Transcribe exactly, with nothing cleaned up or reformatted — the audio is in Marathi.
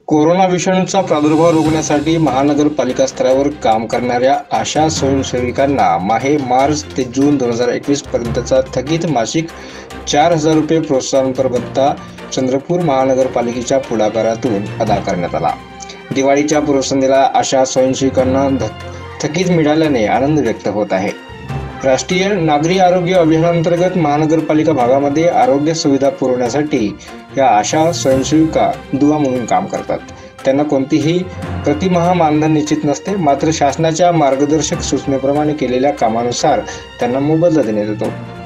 कोरोना विषाणूचा प्रादुर्भाव रोखण्यासाठी महानगरपालिका स्तरावर काम करणाऱ्या आशा स्वयंसेविकांना माहे मार्च ते जून दोन हजार एकवीस पर्यंतचा थकीत मासिक चार हजार रुपये प्रोत्साहनपर भत्ता चंद्रपूर महानगरपालिकेच्या पुढाकारातून अदा करण्यात आला। दिवाळीच्या पूर्वसंध्येला आशा स्वयंसेविकांना थकीत मिळाल्याने आनंद व्यक्त होत आहे। राष्ट्रीय नागरी आरोग्य अभियानांतर्गत महानगरपालिका भागामध्ये आरोग्य सुविधा पुरवण्यासाठी या आशा स्वयंसेविका दुवा म्हणून काम करतात। त्यांना कोणतीही प्रतिमाह मानधन निश्चित नसते, मात्र शासनाच्या मार्गदर्शक सूचनेप्रमाणे केलेल्या कामानुसार त्यांना मोबदला देण्यात येतो।